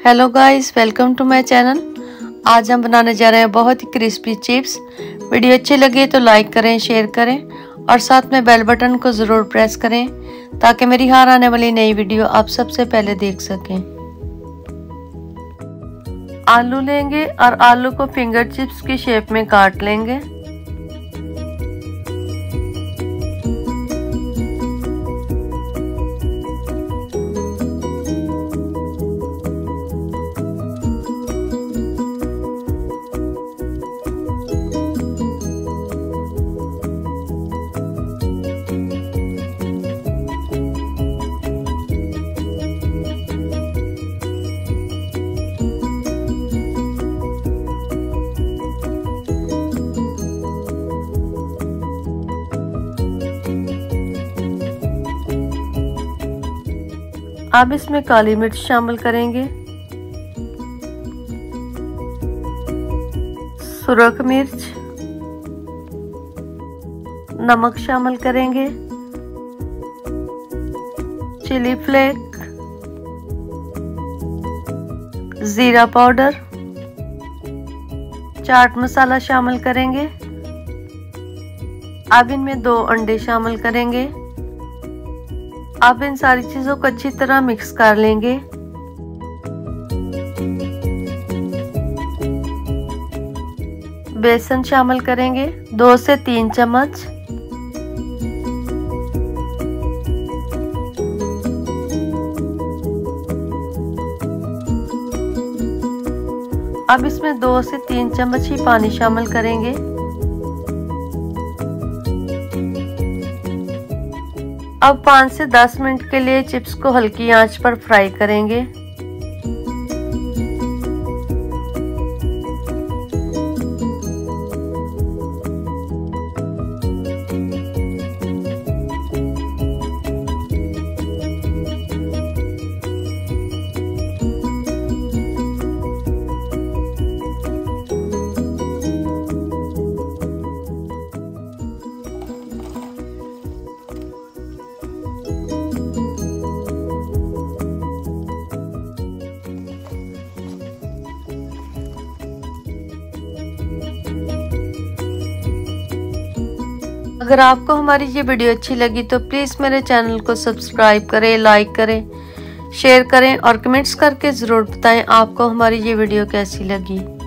Hello guys, welcome to my channel. आज हम बनाने जा रहे हैं बहुत ही क्रिस्पी चिप्स। वीडियो अच्छी लगे तो लाइक करें, शेयर करें और साथ में बेल बटन को ज़रूर प्रेस करें ताकि मेरी हर आने वाली नई वीडियो आप सबसे पहले देख सकें। आलू लेंगे और आलू को फिंगर चिप्स की शेप में काट लेंगे। अब इसमें काली मिर्च शामिल करेंगे, सुरख मिर्च, नमक शामिल करेंगे, चिली फ्लेक, जीरा पाउडर, चाट मसाला शामिल करेंगे। अब इनमें 2 अंडे शामिल करेंगे। अब इन सारी चीजों को अच्छी तरह मिक्स कर लेंगे। बेसन शामिल करेंगे 2 से 3 चम्मच। अब इसमें 2 से 3 चम्मच ही पानी शामिल करेंगे। अब 5 से 10 मिनट के लिए चिप्स को हल्की आंच पर फ्राई करेंगे। अगर आपको हमारी ये वीडियो अच्छी लगी तो प्लीज़ मेरे चैनल को सब्सक्राइब करें, लाइक करें, शेयर करें और कमेंट्स करके ज़रूर बताएं आपको हमारी ये वीडियो कैसी लगी।